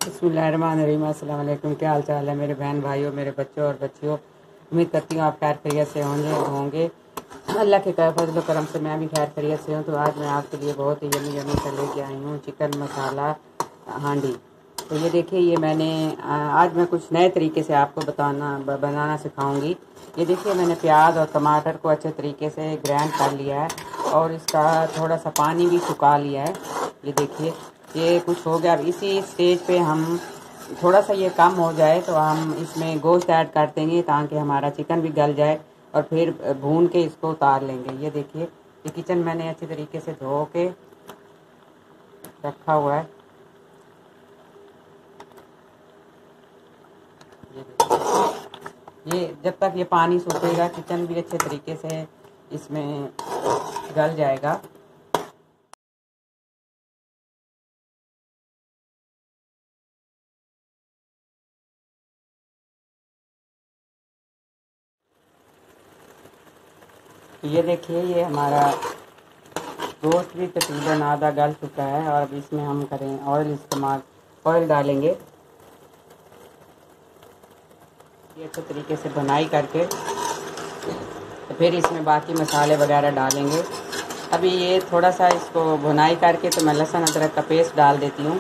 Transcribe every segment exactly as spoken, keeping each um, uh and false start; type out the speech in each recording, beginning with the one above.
बिस्मिल्लाहिर्रहमानिर्रहीम। अस्सलाम वालेकुम। क्या हाल चाल है मेरे बहन भाइयों, मेरे बच्चों और बच्चियों। उम्मीद करती हूँ आप खैर खैरियत से होंगे होंगे अल्लाह के फजल करम से मैं भी खैर खैरियत से हूँ। तो आज मैं आपके लिए बहुत ही यमी यमी सा लेके आई हूँ चिकन मसाला हांडी। तो ये देखिए, ये मैंने आज मैं कुछ नए तरीके से आपको बताना बनाना सिखाऊंगी। ये देखिए, मैंने प्याज और टमाटर को अच्छे तरीके से ग्राइंड कर लिया है और इसका थोड़ा सा पानी भी सुखा लिया है। ये देखिए, ये कुछ हो गया। अब इसी स्टेज पे हम थोड़ा सा ये कम हो जाए तो हम इसमें गोश्त ऐड कर देंगे ताकि हमारा चिकन भी गल जाए और फिर भून के इसको उतार लेंगे। ये देखिए, ये किचन मैंने अच्छी तरीके से धो के रखा हुआ है। ये देखिए, ये जब तक ये पानी सूखेगा चिकन भी अच्छे तरीके से इसमें गल जाएगा। ये देखिए, ये हमारा गोश्त भी तकरीबन आधा गल चुका है और अब इसमें हम करें ऑयल इस्तेमाल, ऑयल डालेंगे। ये अच्छे तरीके से भुनाई करके तो फिर इसमें बाकी मसाले वगैरह डालेंगे। अभी ये थोड़ा सा इसको भुनाई करके तो मैं लहसुन अदरक का पेस्ट डाल देती हूँ।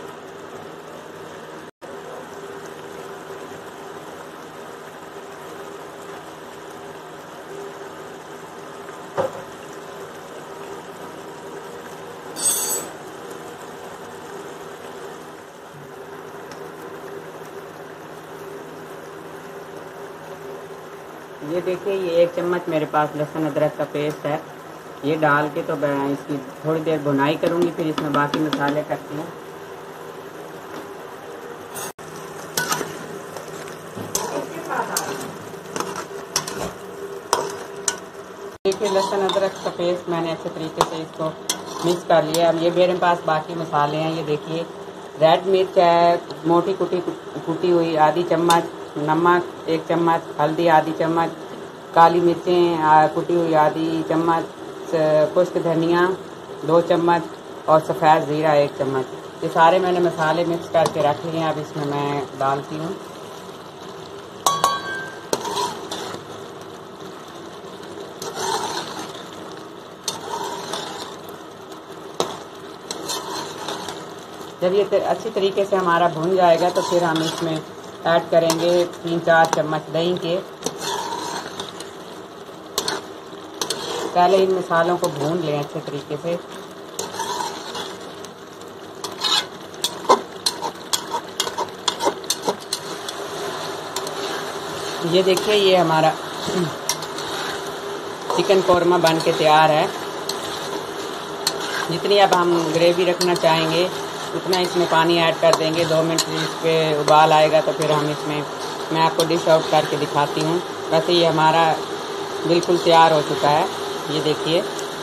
ये देखिए, ये एक चम्मच मेरे पास लहसुन अदरक का पेस्ट है। ये डाल के तो मैं इसकी थोड़ी देर भुनाई करूँगी, फिर इसमें बाकी मसाले करती हूँ। देखिए, लहसुन अदरक का पेस्ट मैंने अच्छे तरीके से इसको मिक्स कर लिया। अब ये मेरे पास बाकी मसाले हैं। ये देखिए, रेड मिर्च है मोटी कुटी कुटी हुई आधी चम्मच, नमक एक चम्मच, हल्दी आधी चम्मच, काली मिर्चें कुटी हुई आधी चम्मच, खुश्क धनिया दो चम्मच और सफ़ेद ज़ीरा एक चम्मच। ये सारे मैंने मसाले मिक्स करके रख लिए हैं। अब इसमें मैं डालती हूँ। जब ये अच्छी तरीके से हमारा भुन जाएगा तो फिर हम इसमें ऐड करेंगे तीन चार चम्मच दही के। पहले इन मसालों को भून लें अच्छे तरीके से। ये देखिए, ये हमारा चिकन कौरमा बन के तैयार है। जितनी अब हम ग्रेवी रखना चाहेंगे उतना इसमें पानी ऐड कर देंगे। दो मिनट इस पर उबाल आएगा तो फिर हम इसमें मैं आपको डिश आउट करके दिखाती हूँ। वैसे ये हमारा बिल्कुल तैयार हो चुका है। ये देखिए,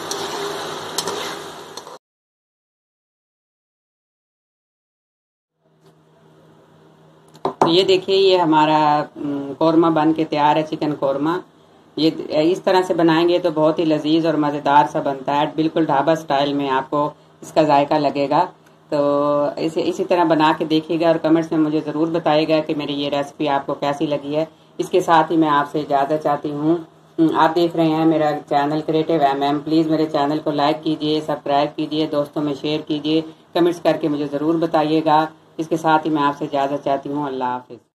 तो ये देखिए, ये हमारा कौरमा बन के तैयार है, चिकन कौरमा। ये इस तरह से बनाएंगे तो बहुत ही लजीज और मज़ेदार सा बनता है। बिल्कुल ढाबा स्टाइल में आपको इसका जायका लगेगा। तो इसे इसी तरह बना के देखिएगा और कमेंट्स में मुझे ज़रूर बताइएगा कि मेरी ये रेसिपी आपको कैसी लगी है। इसके साथ ही मैं आपसे इजाज़त चाहती हूँ। आप देख रहे हैं मेरा channel creative M M. Please मेरे चैनल को लाइक कीजिए, सब्सक्राइब कीजिए, दोस्तों में शेयर कीजिए, कमेंट्स करके मुझे ज़रूर बताइएगा। इसके साथ ही मैं आपसे इजाज़त चाहती हूँ। अल्लाह हाफिज़।